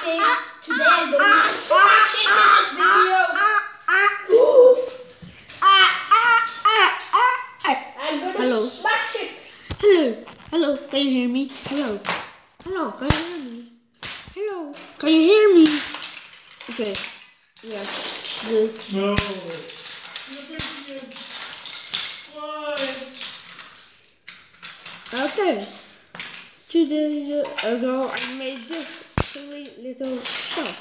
laughing. Today I'm going to smash it in this video. I'm going to smash it. Hello, can you hear me? Hello, can you hear me? Hello, can you hear me? Okay, yes, good. No. Why? Okay, 2 days ago I made this silly little shop.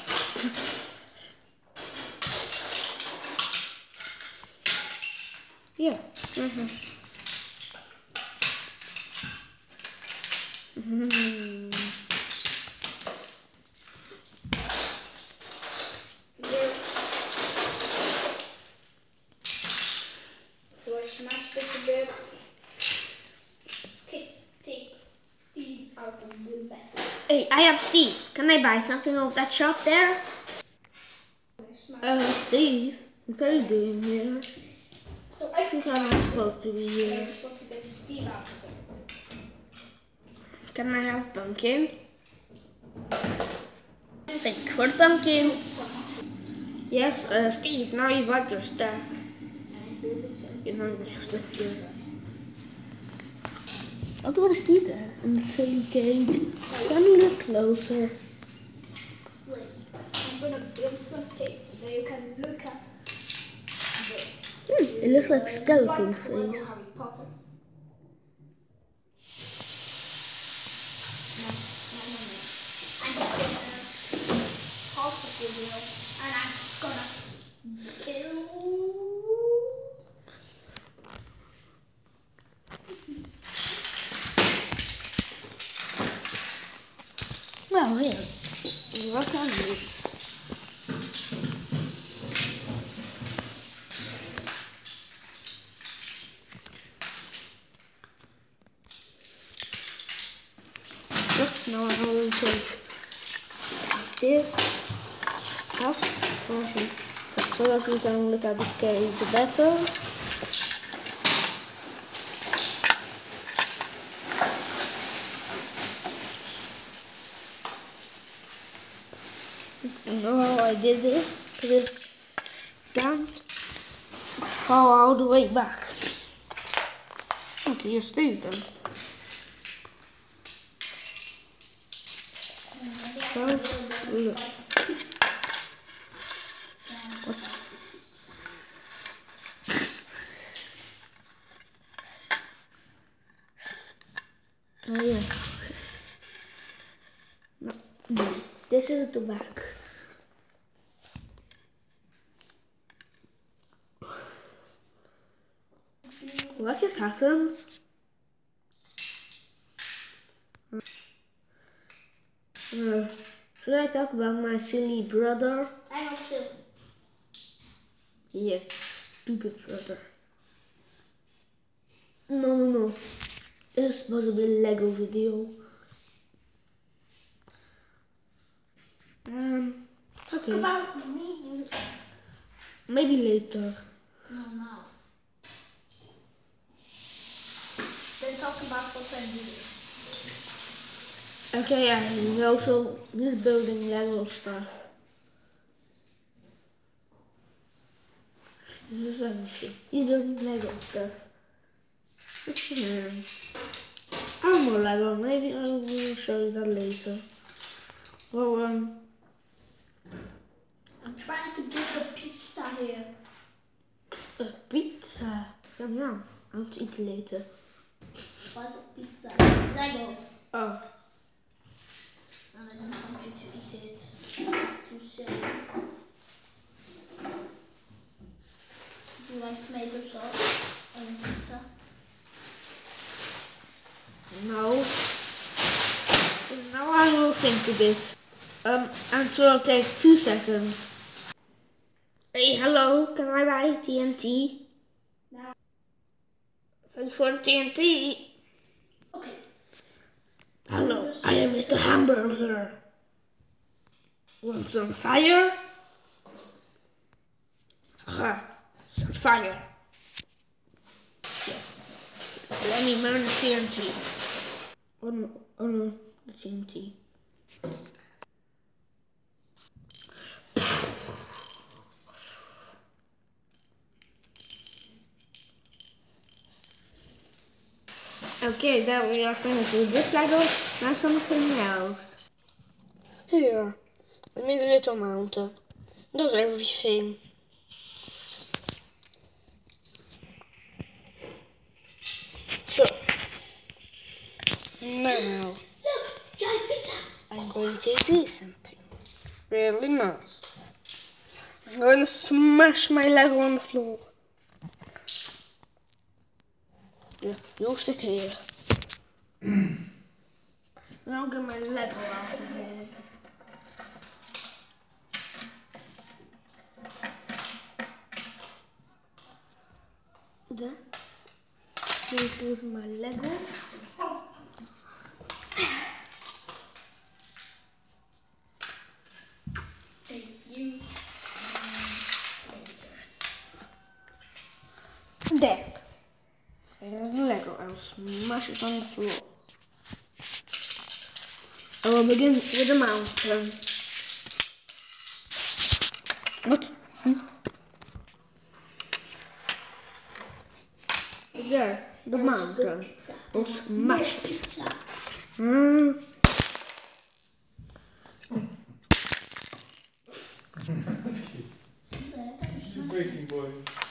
Yeah. So I smashed it a bit. Take Steve out of the vest. Hey, I am Steve. Can I buy something off that shop there? Steve, what are you doing here? So I think I'm not supposed to be I'm here. supposed to get Steve out of it. Can I have pumpkin? Thanks for the pumpkin. Yes, Steve, now you got your stuff. You know your stuff here. How do I see that in the silly cage? Let me look closer. Wait, I'm gonna build some tape that you can look at this. It looks like skeleton Like Lego face. Harry Potter. I'm just gonna pause the video and I'm gonna build. Well, here. What can we? Now I will take this half portion so that you can look at the cage better. You know how I did this? Put it down, fall all the way back. Okay, it stays then. So, look. Oh yeah. No, this is the back. What just happened? Should I talk about my silly brother? I know too. Yes, stupid brother. No. It's supposed to be a Lego video. Okay. About me, Maybe later. no, now. Then talk about what I'm doing. Okay, yeah, he's building Lego stuff. This is everything. He's building Lego stuff. I don't know Lego, maybe I will show you that later. Well, I'm trying to build a pizza here. a pizza. Yum. I'll eat it later. What's a pizza? It's Lego. Oh. And I don't want you to eat it. Too silly. Do you like tomato sauce on pizza? No. Now I will think a bit. And so it'll take 2 seconds. Hey, hello, can I buy TNT? No. Thanks for the TNT. Okay. Hello, I am Mr. Hamburger. Want some fire? Some fire. Yeah. Let me burn the TNT. Oh no, the TNT. Okay, then we are finished with this Lego. Now something else. Here, I made a little mountain. That's everything. So, now I'm going to do something really nice. I'm going to smash my Lego on the floor. Yeah, you'll sit here. Now I'll get my Lego out of here. There. This is my Lego. There. There's the Lego. I'll smash it on the floor. I will begin with the mountain. What? There, the mountain. I'll smash it. Breaking boy.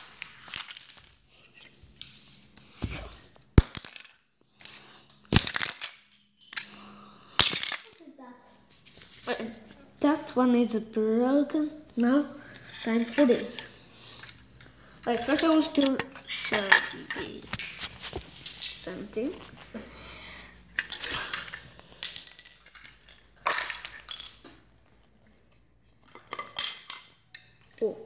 That one is broken. Now, time for this. Wait, first I want to show you something. Oh.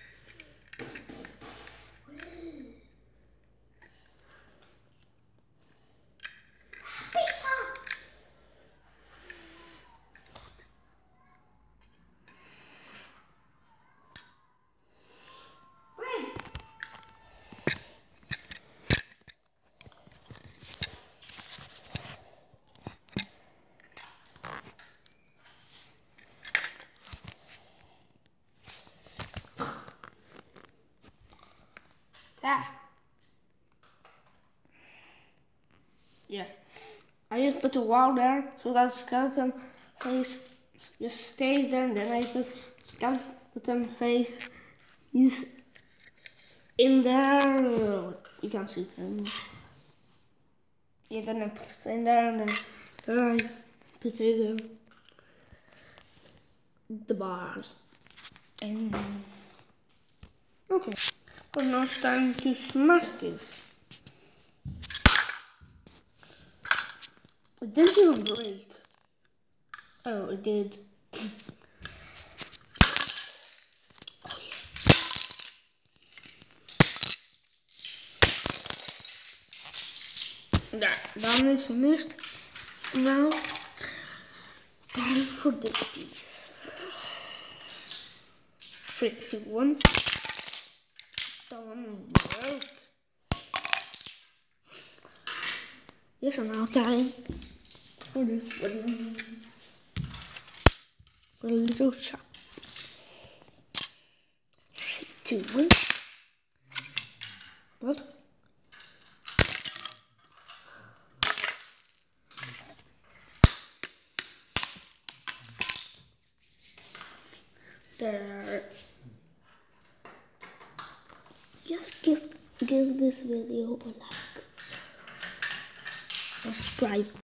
Yeah. I just put a wall there so that skeleton face just stays there, and then I put skeleton face is in there. You can't see it. Yeah, then I put it in there, and then I put the bars. And okay. But now it's time to smash this. It didn't even break. Oh, it did. Oh, yeah. That one is finished. Now, time for this piece. 3, 2, 1. That one broke. Yes, and now time for this one. For a little chop. 3, 2, 1. What? There. Just give this video a like. Subscribe.